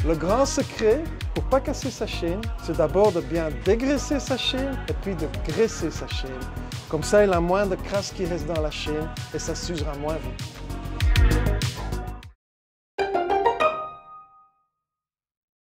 Le grand secret pour ne pas casser sa chaîne, c'est d'abord de bien dégraisser sa chaîne et puis de graisser sa chaîne. Comme ça, il y a moins de crasse qui reste dans la chaîne et ça s'usera moins vite.